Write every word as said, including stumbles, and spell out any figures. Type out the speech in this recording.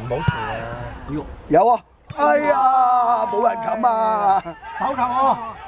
冇事啊。 有啊！哎呀，冇人冚啊！ 手球喎。